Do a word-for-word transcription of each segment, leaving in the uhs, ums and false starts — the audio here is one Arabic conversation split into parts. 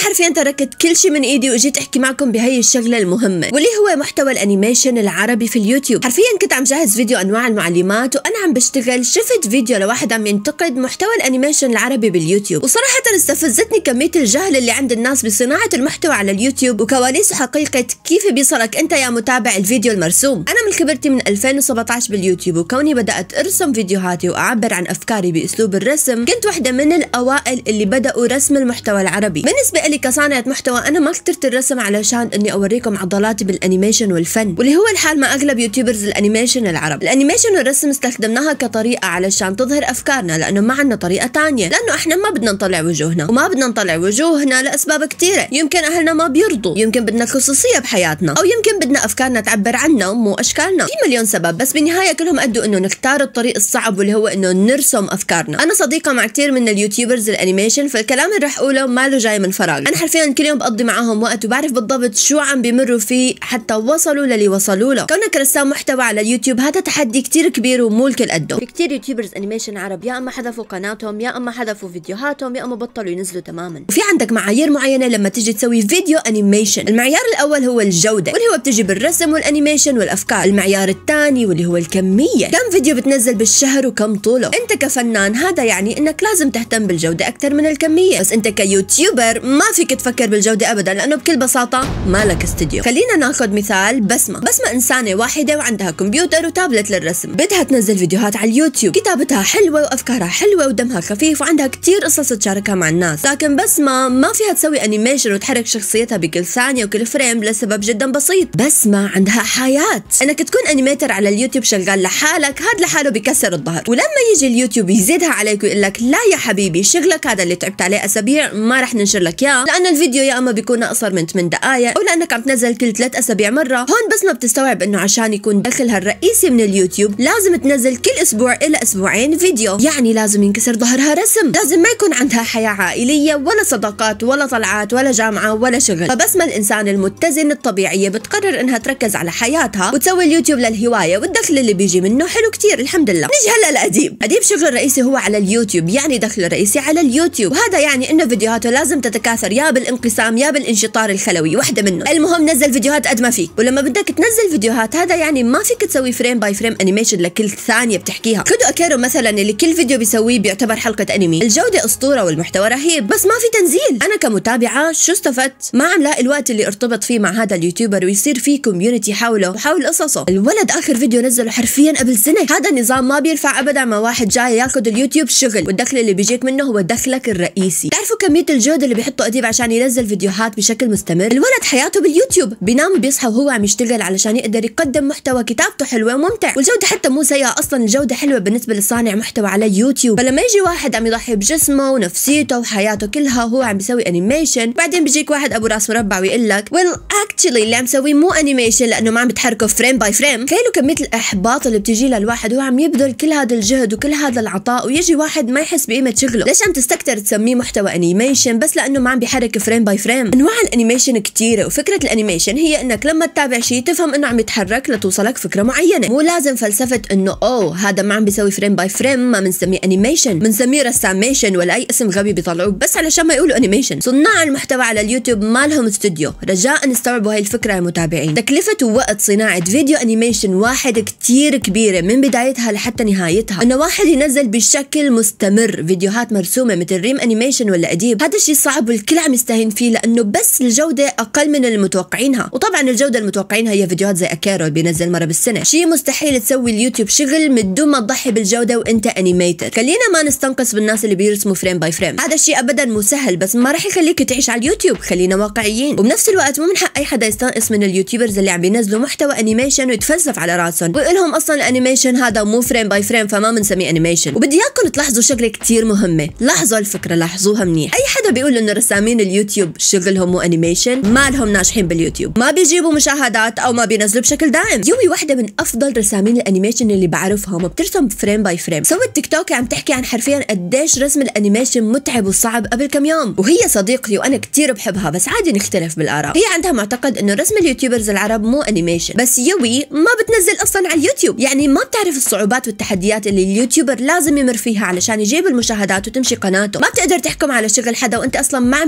حرفيا تركت كل شيء من ايدي وجيت احكي معكم بهي الشغله المهمه واللي هو محتوى الانيميشن العربي في اليوتيوب. حرفيا كنت عم جهز فيديو انواع المعلمات وانا عم بشتغل شفت فيديو لواحد عم ينتقد محتوى الانيميشن العربي باليوتيوب، وصراحه استفزتني كميه الجهل اللي عند الناس بصناعه المحتوى على اليوتيوب وكواليس حقيقه كيف بيصلك انت يا متابع الفيديو المرسوم. انا من خبرتي من ألفين وسبعطعش باليوتيوب وكوني بدات ارسم فيديوهاتي واعبر عن افكاري باسلوب الرسم، كنت واحده من الاوائل اللي بداوا رسم المحتوى العربي. بالنسبه لي كصانعه محتوى انا ما اخترت الرسم علشان اني اوريكم عضلاتي بالانيميشن والفن، واللي هو الحال مع اغلب يوتيوبرز الانيميشن العرب. الانيميشن والرسم استخدمناها كطريقه علشان تظهر افكارنا، لانه ما عندنا طريقه ثانيه، لانه احنا ما بدنا نطلع وجوهنا، وما بدنا نطلع وجوهنا لاسباب كثيره، يمكن اهلنا ما بيرضوا، يمكن بدنا خصوصيه بحياتنا، او يمكن بدنا افكارنا تعبر عنا مو اشكالنا، في مليون سبب، بس بالنهايه كلهم ادوا انه نختار الطريق الصعب واللي هو انه نرسم افكارنا. انا صديقه مع كثير من اليوتيوبرز الانيميشن، فالكلام اللي رح اقوله ما له جاي من فراغ، انا حرفيا كل يوم بقضي معاهم وقت وبعرف بالضبط شو عم بيمروا فيه حتى وصلوا للي وصلوا له. كونك رسام محتوى على اليوتيوب هذا تحدي كثير كبير ومو الكل قده. في كثير يوتيوبرز انيميشن عرب يا اما حذفوا قناتهم يا اما حذفوا فيديوهاتهم يا اما بطلوا ينزلوا تماما. وفي عندك معايير معينه لما تيجي تسوي فيديو انيميشن. المعيار الاول هو الجوده واللي هو بتجي بالرسم والانيميشن والافكار. المعيار الثاني واللي هو الكميه، كم فيديو بتنزل بالشهر وكم طوله. انت كفنان هذا يعني انك لازم تهتم بالجوده اكثر من الكميه، بس انت كيوتيوبر ما فيك تفكر بالجوده ابدا، لانه بكل بساطه مالك استوديو. خلينا ناخذ مثال بسمه. بسمه انسانه واحده وعندها كمبيوتر وتابلت للرسم، بدها تنزل فيديوهات على اليوتيوب، كتابتها حلوه وافكارها حلوه ودمها خفيف وعندها كثير قصص تشاركها مع الناس، لكن بسمه ما فيها تسوي انيميشن وتحرك شخصيتها بكل ثانيه وكل فريم لسبب جدا بسيط. بسمه عندها حياه. انك تكون انيميتر على اليوتيوب شغال لحالك هذا لحاله بكسر الظهر، ولما يجي اليوتيوب يزيدها عليك ويقول لك لا يا حبيبي شغلك هذا اللي تعبت عليه اسابيع ما رح ننشر لك اياه، لان الفيديو يا اما بيكون اقصر من ثمان دقائق او لانك عم تنزل كل ثلاث اسابيع مره، هون بس ما بتستوعب انه عشان يكون دخلها الرئيسي من اليوتيوب لازم تنزل كل اسبوع الى اسبوعين فيديو، يعني لازم ينكسر ظهرها رسم، لازم ما يكون عندها حياه عائليه ولا صداقات ولا طلعات ولا جامعه ولا شغل. فبسمة الانسان المتزن الطبيعيه بتقرر انها تركز على حياتها وتسوي اليوتيوب للهوايه، والدخل اللي بيجي منه حلو كثير الحمد لله. نيجي هلا لأديب. أديب شغله الرئيسي هو على اليوتيوب، يعني دخله الرئيسي على اليوتيوب، وهذا يعني انه فيديوهاته لازم تتكاثر يا بالانقسام يا بالانشطار الخلوي، وحده منه. المهم نزل فيديوهات قد ما فيك، ولما بدك تنزل فيديوهات هذا يعني ما فيك تسوي فريم باي فريم انيميشن لكل ثانيه بتحكيها. خذوا اكيرو مثلا اللي كل فيديو بيسويه بيعتبر حلقه انمي، الجوده اسطوره والمحتوى رهيب، بس ما في تنزيل. انا كمتابعه شو استفدت؟ ما عم لاقي الوقت اللي ارتبط فيه مع هذا اليوتيوبر ويصير فيه كوميونتي حوله وحول قصصه. الولد اخر فيديو نزله حرفيا قبل سنه، هذا النظام ما بينفع ابدا مع واحد جاي ياخذ اليوتيوب شغل والدخل اللي بيجيك منه هو دخلك الرئيسي. تعرفوا كميه الجهد اللي بيحطه اديب عشان ينزل فيديوهات بشكل مستمر؟ الولد حياته باليوتيوب، بينام وبيصحى وهو عم يشتغل علشان يقدر يقدم محتوى كتابته حلوه وممتع، والجوده حتى مو سيئه اصلا، الجوده حلوه بالنسبه لصانع محتوى على اليوتيوب. فلما يجي واحد عم يضحي بجسمه ونفسيته وحياته كلها وهو عم بيسوي انيميشن، بعدين بيجيك واحد ابو راس مربع ويقول لك ويل اكشلي اللي عم سويه مو انيميشن لانه ما عم بتحركه فريم باي فريم. تخيلوا كميه الاحباط اللي بتجي للواحد وهو عم يبذل كل هذا الجهد وكل هذا العطاء، ويجي واحد ما يحس بقيمه شغله. ليش عم تستكتر تسميه محتوى انيميشن بس لانه ما عم بيحرك فريم باي فريم؟ انواع الانيميشن كثيره، وفكره الانيميشن هي انك لما تتابع شيء تفهم انه عم يتحرك لتوصلك فكره معينه، مو لازم فلسفه انه اوه هذا ما عم بيسوي فريم باي فريم ما بنسميه انيميشن، بنسميه رساميشن ولا اي اسم غبي بيطلعوه بس علشان ما يقولوا انيميشن. صناع المحتوى على اليوتيوب ما لهم استوديو، رجاء استوعبوا هاي الفكره يا متابعين. تكلفه ووقت صناعه فيديو انيميشن واحد كثير كبيره من بدايتها لحتى نهايتها. انه واحد ينزل بشكل مستمر فيديوهات مرسومه مثل ريم انيميشن ولا اديب، هذا الشيء صعب والكل عم يستهين فيه لانه بس الجوده اقل من المتوقعينها، وطبعا الجوده المتوقعينها هي فيديوهات زي اكيرو اللي بينزل مره بالسنه. شيء مستحيل تسوي اليوتيوب شغل من دون ما تضحي بالجوده وانت انيميتر. خلينا ما نستنقص بالناس اللي بيرسموا فريم باي فريم، هذا الشيء ابدا مو سهل بس ما راح يخليك تعيش على اليوتيوب، خلينا واقعيين. وبنفس الوقت مو من حق اي حدا يستنقص من اليوتيوبرز اللي عم بينزلوا محتوى انيميشن ويتفلسف على راسهم ويقول لهم اصلا الانيميشن هذا مو فريم باي فريم فما بنسميه انيميشن. وبدي اياكم تلاحظوا شغله كثير مهمه، لاحظوا الفكره لاحظوها منيح. اي حدا بيقول انه رسامين اليوتيوب شغلهم مو انيميشن ما لهم ناجحين باليوتيوب، ما بيجيبوا مشاهدات او ما بينزلوا بشكل دائم. يوي واحده من افضل رسامين الانيميشن اللي بعرفهم وبترسم فريم باي فريم، سوت تيك توك عم تحكي عن حرفيا قديش رسم الانيميشن متعب وصعب قبل كم يوم، وهي صديقتي وانا كثير بحبها بس عادي نختلف بالاراء. هي عندها معتقد انه رسم اليوتيوبرز العرب مو انيميشن، بس يوي ما بتنزل اصلا على اليوتيوب، يعني ما بتعرف الصعوبات والتحديات اللي اليوتيوبر لازم يمر فيها علشان يجيب المشاهدات وتمشي قناته. ما بتقدر تحكم على شغل حدا وانت اصلا ما عم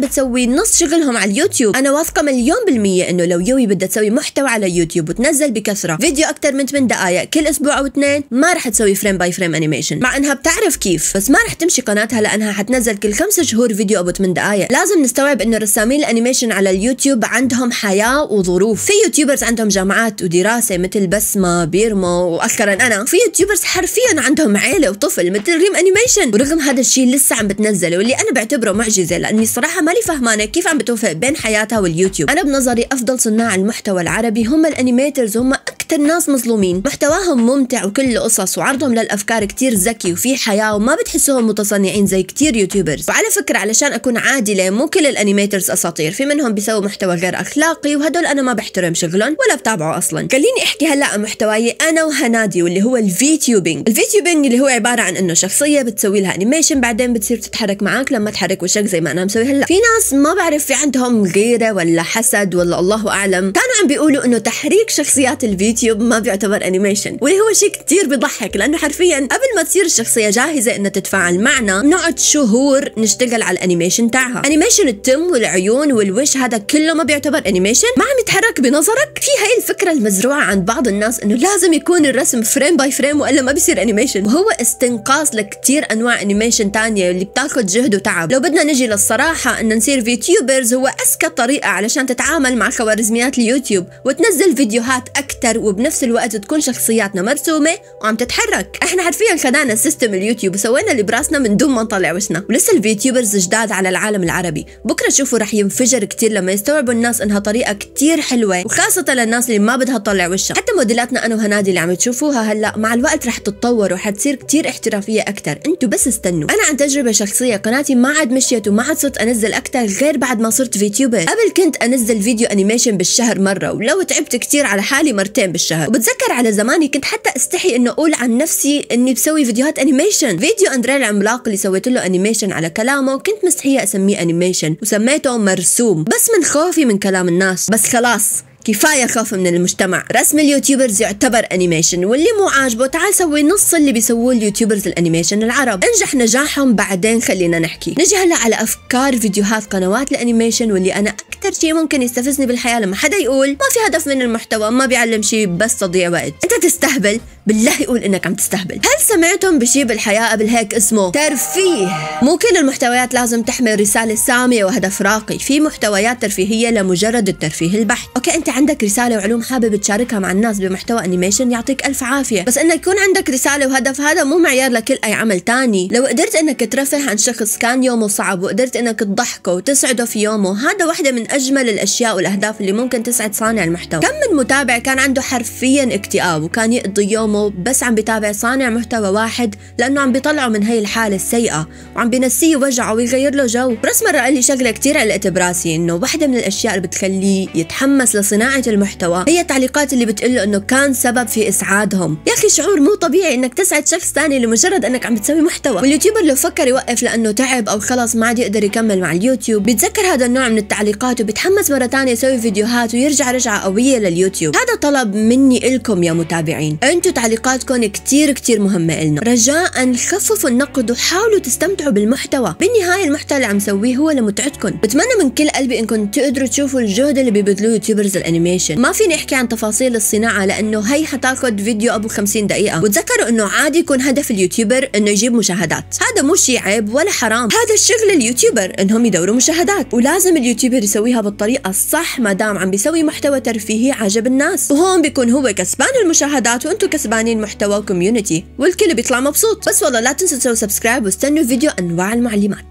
تسوي نص شغلهم على اليوتيوب. انا واثقه مليون بالميه انه لو يوي بدها تسوي محتوى على اليوتيوب وتنزل بكثره فيديو اكثر من ثمان دقائق كل اسبوع او اثنين، ما رح تسوي فريم باي فريم انيميشن، مع انها بتعرف كيف، بس ما رح تمشي قناتها لانها حتنزل كل خمسة شهور فيديو ابو ثمان دقائق. لازم نستوعب انه رسامين الانيميشن على اليوتيوب عندهم حياه وظروف. في يوتيوبرز عندهم جامعات ودراسه مثل بسمه، بيرمو، واخيرا انا. في يوتيوبرز حرفيا عندهم عيله وطفل مثل ريم انيميشن، ورغم هذا الشيء لسه عم بتنزله، واللي انا بعتبره معجزه لاني صراحه مالي فهمانه كيف عم بتوفق بين حياتها واليوتيوب. انا بنظري افضل صناع المحتوى العربي هم الانيميترز، هم اكثر ناس مظلومين. محتواهم ممتع وكله قصص، وعرضهم للافكار كتير ذكي وفي حياه، وما بتحسوهم متصنعين زي كتير يوتيوبرز. وعلى فكره علشان اكون عادله، مو كل الانيميترز اساطير، في منهم بيسووا محتوى غير اخلاقي وهدول انا ما بحترم شغلهم ولا بتابعه اصلا. خليني احكي هلا عن محتواي انا وهنادي، واللي هو الفي تيوبينج. الفي تيوبينج اللي هو عباره عن انه شخصيه بتسوي لها انيميشن، بعدين بتصير تتحرك معك لما تحرك وشك زي ما انا مسوي هلا. في ناس ما بعرف في عندهم غيره ولا حسد ولا الله اعلم، كانوا عم بيقولوا انه تحريك شخصيات الفيتيوب ما بيعتبر انيميشن، واللي هو شيء كثير بيضحك، لانه حرفيا قبل ما تصير الشخصيه جاهزه انها تتفاعل معنا بنقعد شهور نشتغل على الانيميشن تاعها. انيميشن التم والعيون والوش هذا كله ما بيعتبر انيميشن؟ ما عم يتحرك بنظرك؟ في هاي الفكره المزروعه عند بعض الناس انه لازم يكون الرسم فريم باي فريم والا ما بيصير انيميشن، وهو استنقاص لكثير انواع انيميشن ثانيه اللي بتاخذ جهد وتعب. لو بدنا نجي للصراحه ان نصير فيتيوبرز هو اذكى طريقه علشان تتعامل مع خوارزميات اليوتيوب وتنزل فيديوهات اكثر، وبنفس الوقت تكون شخصياتنا مرسومه وعم تتحرك. احنا حرفيا خدعنا سيستم اليوتيوب وسوينا اللي براسنا من دون ما نطلع وشنا، ولسه الفيتيوبرز جداد على العالم العربي. بكره شوفوا رح ينفجر كثير لما يستوعبوا الناس انها طريقه كثير حلوه، وخاصه للناس اللي ما بدها تطلع وشها. حتى موديلاتنا انا وهنادي اللي عم تشوفوها هلا مع الوقت رح تتطور وحتصير كثير احترافيه اكثر، انتوا بس استنوا. انا عن تجربه شخصيه قناتي ما عاد مشيت وما عاد صرت انزل اكثر غير بعد ما صرت فيتيوبر. قبل كنت انزل فيديو انيميشن بالشهر مره، ولو تعبت كثير على حالي مرتين بالشهر. وبتذكر على زماني كنت حتى استحي انه اقول عن نفسي اني بسوي فيديوهات انيميشن. فيديو اندريه العملاق اللي سويت له انيميشن على كلامه كنت مستحيه اسميه انيميشن وسميته مرسوم، بس من خوفي من كلام الناس. بس خلاص كفايه خوف من المجتمع، رسم اليوتيوبرز يعتبر انيميشن، واللي مو عاجبه تعال سوي نص اللي بيسووه اليوتيوبرز الانيميشن العرب. انجح نجاحهم بعدين خلينا نحكي. نجي هلا على افكار فيديوهات قنوات الانيميشن، واللي انا اكثر شيء ممكن يستفزني بالحياه لما حدا يقول ما في هدف من المحتوى، ما بيعلم شيء، بس تضييع وقت. انت تستهبل، بالله يقول انك عم تستهبل. هل سمعتم بشيء بالحياه قبل هيك اسمه ترفيه؟ مو كل المحتويات لازم تحمل رساله ساميه وهدف راقي، في محتويات ترفيهيه لمجرد الترفيه البحت. اوكي انت عندك رساله وعلوم حابب تشاركها مع الناس بمحتوى انيميشن، يعطيك الف عافيه، بس انك يكون عندك رساله وهدف هذا مو معيار لكل اي عمل تاني. لو قدرت انك ترفه عن شخص كان يومه صعب وقدرت انك تضحكه وتسعده في يومه، هذا واحده من اجمل الاشياء والاهداف اللي ممكن تسعد صانع المحتوى. كم من متابع كان عنده حرفيا اكتئاب وكان يقضي يومه بس عم بيتابع صانع محتوى واحد لانه عم بيطلعه من هي الحاله السيئه وعم بينسيه وجعه ويغير له جو. بس مره قال لي شغله كثير علقت براسي، انه واحده من الاشياء اللي بتخليه يتحمس لصناعه المحتوى هي التعليقات اللي بتقول له انه كان سبب في اسعادهم. يا اخي شعور مو طبيعي انك تسعد شخص ثاني لمجرد انك عم بتسوي محتوى. واليوتيوبر لو فكر يوقف لانه تعب او خلص ما عاد يقدر يكمل مع اليوتيوب بيتذكر هذا النوع من التعليقات وبيتحمس مره ثانيه يسوي فيديوهات ويرجع رجعه قويه لليوتيوب. هذا طلب مني لكم يا متابعين، انتم تعليقاتكم كثير كثير مهمه لنا. رجاء خففوا النقد وحاولوا تستمتعوا بالمحتوى، بالنهايه المحتوى اللي عم سويه هو لمتعتكم. بتمنى من كل قلبي انكم تقدروا تشوفوا الجهد اللي بيبذلوه يوتيوبرز الانيميشن. ما فيني احكي عن تفاصيل الصناعه لانه هي حتاخذ فيديو ابو خمسين دقيقه. وتذكروا انه عادي يكون هدف اليوتيوبر انه يجيب مشاهدات، هذا مو شيء عيب ولا حرام، هذا الشغل اليوتيوبر انهم يدوروا مشاهدات، ولازم اليوتيوبر يسويها بالطريقه الصح ما دام عم بيسوي محتوى ترفيهي عجب الناس، وهون بيكون هو كسبان المشاهدات وانتم كسبانين محتوى وكوميونتي والكل بيطلع مبسوط. بس والله لا تنسوا تسووا سبسكرايب واستنوا فيديو انواع المعلمات.